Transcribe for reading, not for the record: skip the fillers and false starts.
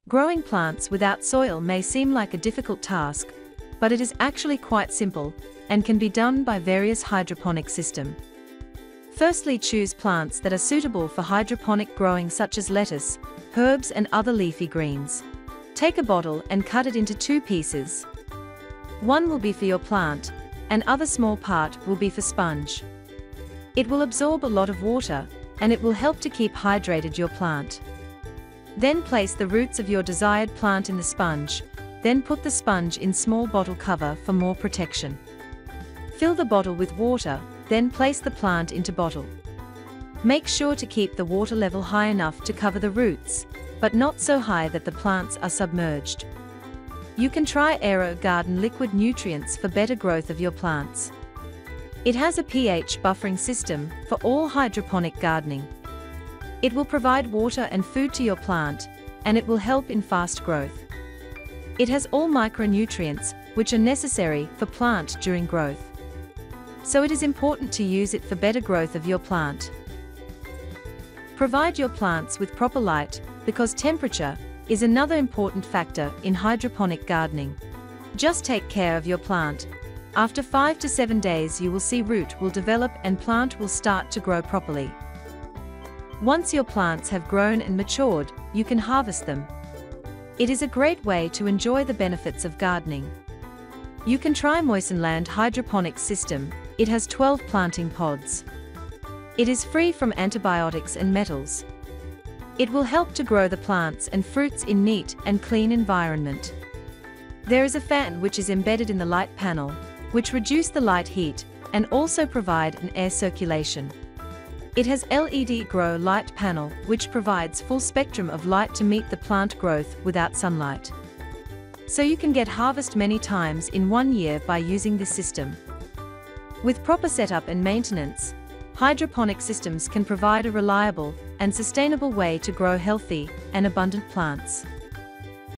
Growing plants without soil may seem like a difficult task, but it is actually quite simple and can be done by various hydroponic systems. Firstly, choose plants that are suitable for hydroponic growing such as lettuce, herbs and other leafy greens. Take a bottle and cut it into 2 pieces. One will be for your plant, and other small part will be for sponge. It will absorb a lot of water, and it will help to keep hydrated your plant. Then place the roots of your desired plant in the sponge, then put the sponge in small bottle cover for more protection. Fill the bottle with water, then place the plant into bottle. Make sure to keep the water level high enough to cover the roots, but not so high that the plants are submerged. You can try AeroGarden liquid nutrients for better growth of your plants. It has a pH buffering system for all hydroponic gardening. It will provide water and food to your plant, and it will help in fast growth. It has all micronutrients, which are necessary for plant during growth. So it is important to use it for better growth of your plant. Provide your plants with proper light, because temperature is another important factor in hydroponic gardening. Just take care of your plant. After 5 to 7 days you will see root will develop and plant will start to grow properly. Once your plants have grown and matured, you can harvest them. It is a great way to enjoy the benefits of gardening. You can try Moissanland hydroponics system. It has 12 planting pods. It is free from antibiotics and metals. It will help to grow the plants and fruits in neat and clean environment. There is a fan which is embedded in the light panel, which reduce the light heat and also provide an air circulation. It has LED grow light panel which provides full spectrum of light to meet the plant growth without sunlight. So you can get harvest many times in 1 year by using this system. With proper setup and maintenance, hydroponic systems can provide a reliable and sustainable way to grow healthy and abundant plants.